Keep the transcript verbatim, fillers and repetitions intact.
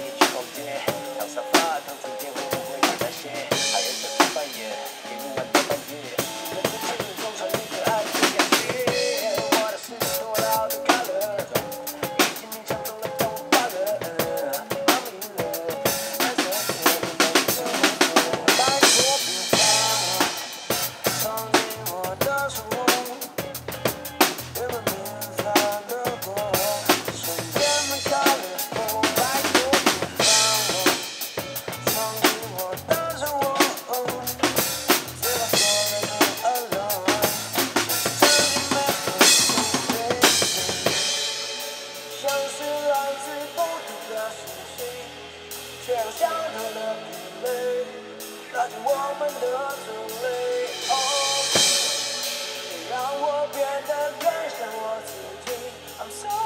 你去逛街，躺沙发，躺床垫，会不会有那些？还有小吃半夜，一路玩到半夜，人的记忆中传一个爱的感觉。我的世界多了好多 color， 已经你抢走了，但我快乐。I'm in love， 但是我不能这么做，拜托别放，闯进我的生活。 原本平凡的过，瞬间很 colorful， 拜托别放我，闯进我的生活，直到所有的 alone， 像是来自不同的星星，却有相同的频率，拉近我们的距离。哦，让我变得更像我自己。I'm so